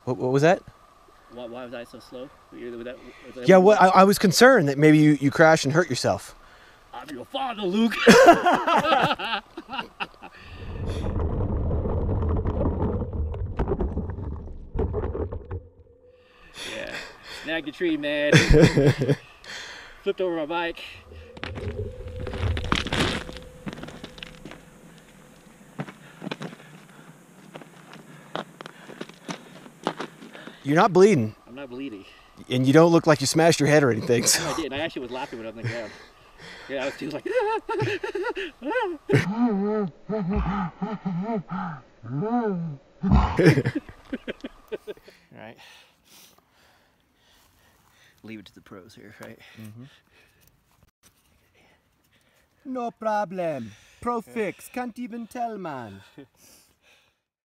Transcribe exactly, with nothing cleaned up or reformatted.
What, what was that? Why, why was I so slow? Was that, was that Yeah, well, I, I was concerned that maybe you, you crashed and hurt yourself. I'm your father, Luke. Yeah, snagged a tree, man. Flipped over my bike. You're not bleeding. I'm not bleeding. And you don't look like you smashed your head or anything. So. No, I did. I actually was laughing when I was on the ground. Yeah, I was too like. All right. Leave it to the pros here, right? Mm-hmm. No problem. Pro fix. Can't even tell, man.